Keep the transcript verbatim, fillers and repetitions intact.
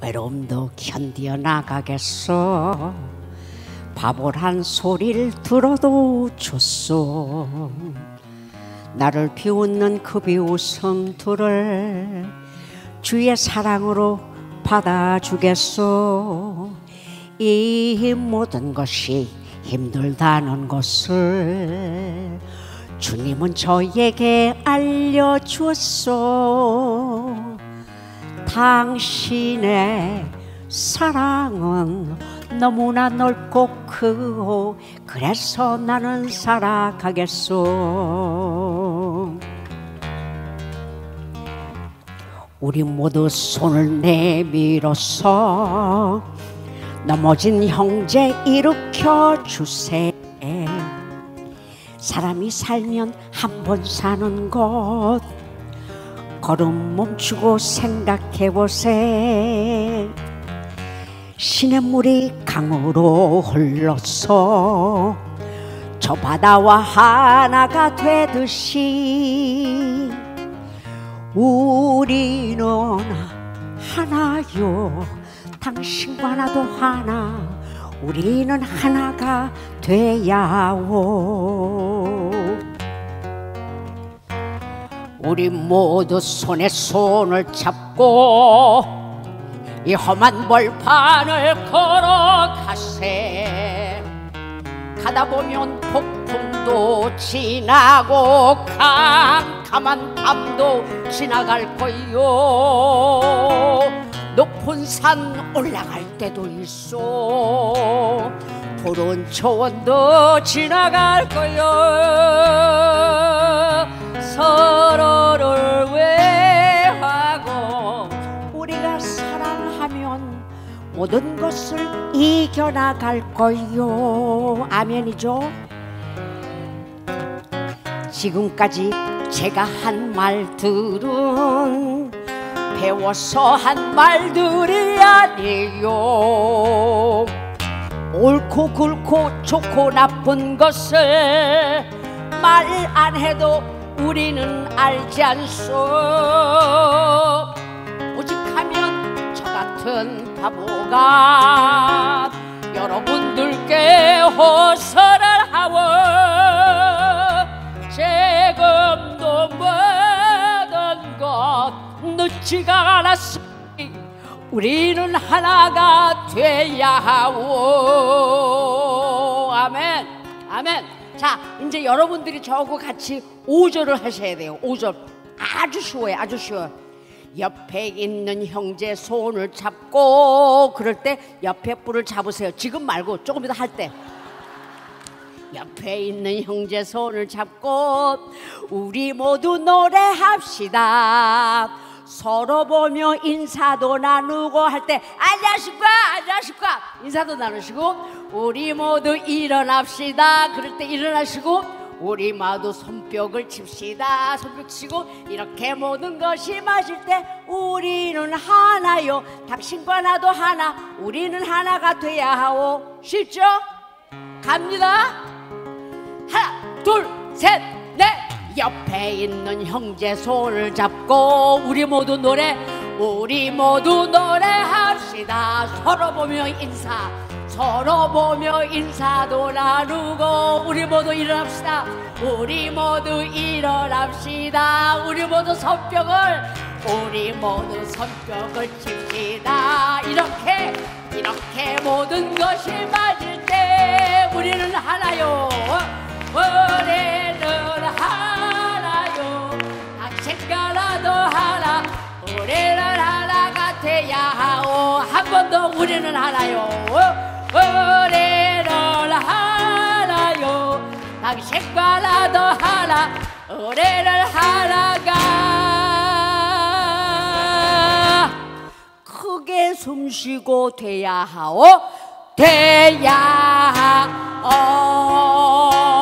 외로움도 견디어 나가겠어. 바보란 소리를 들어도 좋소. 나를 비웃는 그 비웃음들을 주의 사랑으로 받아주겠소. 이 모든 것이 힘들다는 것을 주님은 저에게 알려주었소. 당신의 사랑은 너무나 넓고 크고 그래서 나는 살아가겠소. 우리 모두 손을 내밀어서 넘어진 형제 일으켜 주세. 사람이 살면 한 번 사는 것 걸음 멈추고 생각해보세. 시냇물이 강으로 흘러서 저 바다와 하나가 되듯이 우리는 하나요. 당신과 나도 하나. 우리는 하나가 돼야오. 우리 모두 손에 손을 잡고 이 험한 벌판을 걸어가세. 가다 보면 폭풍도 지나고 캄캄한 밤도 지나갈 거요. 높은 산 올라갈 때도 있어. 푸른 초원도 지나갈 거요. 서로를 외하고 우리가 사랑하면 모든 것을 이겨나갈 거요. 아멘이죠. 지금까지 제가 한 말들은 배워서 한 말들이 아니요. 옳고 굵고 좋고 나쁜 것을 말 안 해도 우리는 알지 않소. 오직하면 저 같은 바보가 여러분들께 호소를 하오. 지금도 모든 것 늦지가 않았으니 우리는 하나가 돼야 하오. 아멘 아멘. 자, 이제 여러분들이 저하고 같이 오 절을 하셔야 돼요. 오 절 아주 쉬워요. 아주 쉬워요. 옆에 있는 형제 손을 잡고, 그럴 때 옆에 뿔을 잡으세요. 지금 말고 조금 이따 할 때. 옆에 있는 형제 손을 잡고 우리 모두 노래합시다. 서로 보며 인사도 나누고 할 때 안녕하십니까 안녕하십니까 인사도 나누시고, 우리 모두 일어납시다. 그럴 때 일어나시고 우리 모두 손뼉을 칩시다. 손뼉 치고 이렇게 모든 것이 맞을 때 우리는 하나요. 당신과 나도 하나. 우리는 하나가 돼야 하오. 쉽죠? 갑니다. 하나 둘 셋 넷. 옆에 있는 형제 손을 잡고 우리 모두 노래 우리 모두 노래합시다. 서로 보며 인사 서로 보며 인사도 나누고 우리 모두 일어납시다. 우리 모두 일어납시다. 우리 모두 손뼉을 우리 모두 손뼉을 칩시다. 이렇게 이렇게 모든 것이 맞을 때 우리는 하나요. 우리는 하나요. 당신과 나도 하나. 우리는 하나가 돼야 하오. 한 번 더. 우리는 하나요. 우리는 하나요. 당신과 나도 하나. 우리는 하나가 크게 숨쉬고 돼야 하오. 돼야 하오.